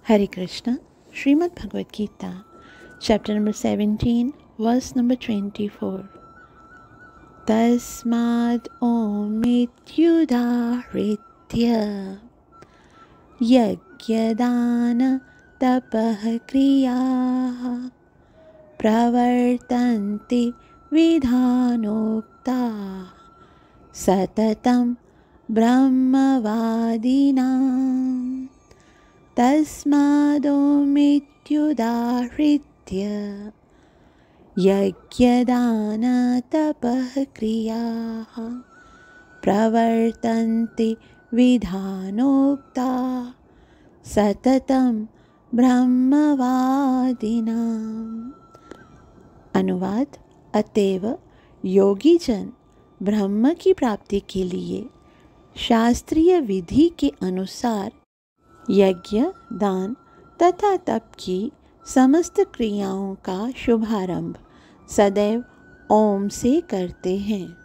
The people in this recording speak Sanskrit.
Hare Krishna, Srimad Bhagavad Gita, chapter number 17, verse number 24. Tasmad om mityudaritya yagyadana tapah kriyaः pravartanti vidhanokta satatam brahmavadinam. तस्मादोमित्युदाहृत्य यज्ञदानतपः क्रियाः प्रवर्तन्ते विधानोक्ता सततं ब्रह्मवादिनाम्। अनुवाद। अतएव योगी जन ब्रह्म की प्राप्ति के लिए शास्त्रीय विधि के अनुसार यज्ञ, दान तथा तप की समस्त क्रियाओं का शुभारंभ सदैव ओम से करते हैं।